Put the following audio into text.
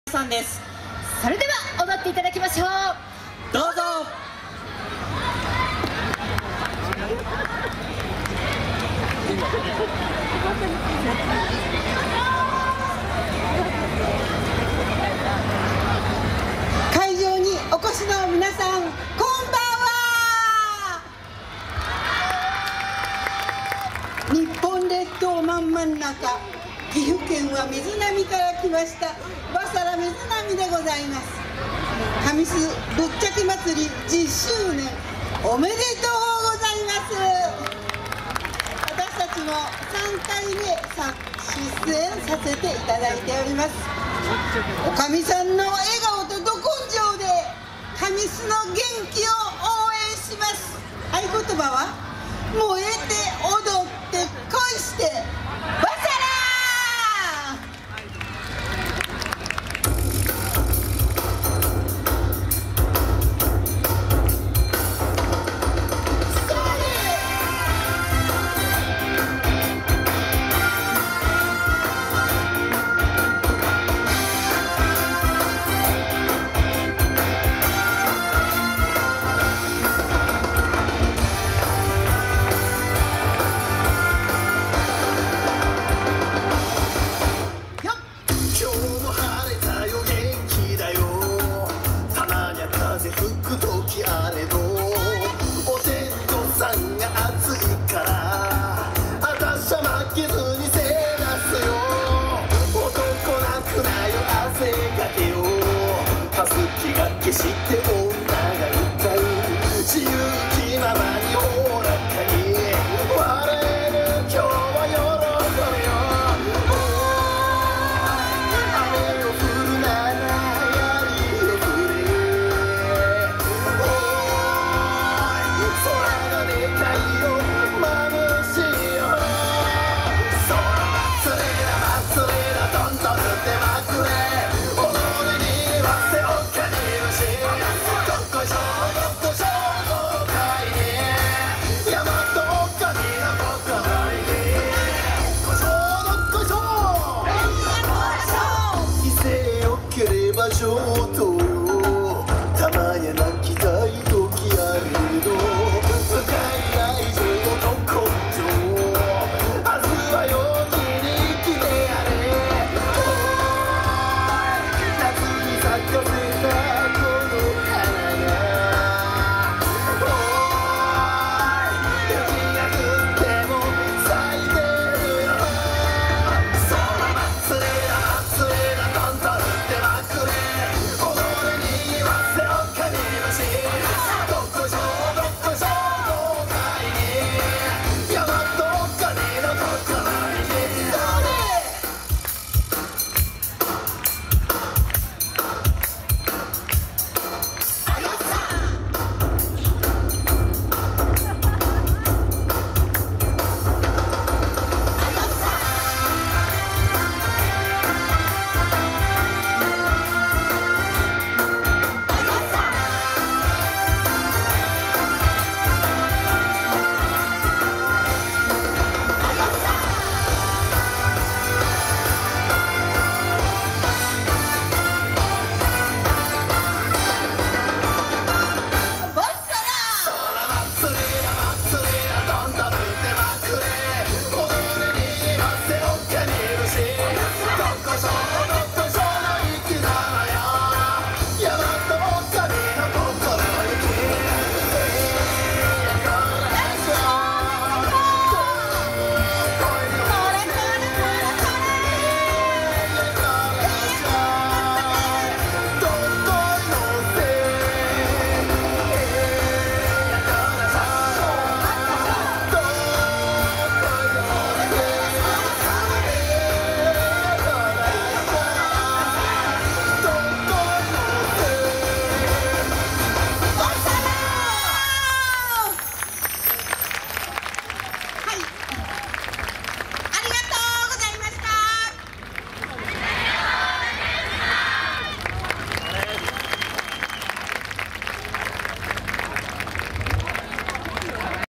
さんです。 それでは踊っていただきましょう。 どうぞ。 会場にお越しの皆さん、こんばんは。日本列島真ん中、岐阜県は水波から来ましたバサラ水波でございます。神栖ぶっちゃけ祭り10周年おめでとうございます。私たちも3回目出演させていただいております。おかみさんの笑顔とど根性で神栖の元気を応援します。合言葉は燃えて踊って恋してバサラ。 決して女が歌う自由気ままにおおらかに笑える今日は喜べよ。雨を降るなら槍を振れ。空が願いを眩しいよ。空祭りだ祭りだどんどん降ってまくれ。上等